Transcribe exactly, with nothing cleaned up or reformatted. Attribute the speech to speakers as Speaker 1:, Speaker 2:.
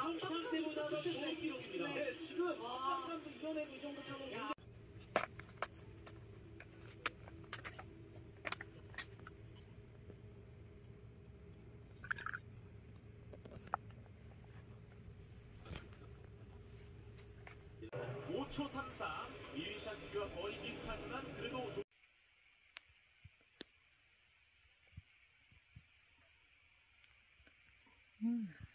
Speaker 1: 다음 상태보다는 좋은 기록입니다.
Speaker 2: 네.
Speaker 1: 네, 지금 박강감도 이겨내고 이 정도 차면 굉장히
Speaker 3: 오 초 삼삼, 일 위 샷 시기와 거의 비슷하지만 그래도 좀
Speaker 2: 음.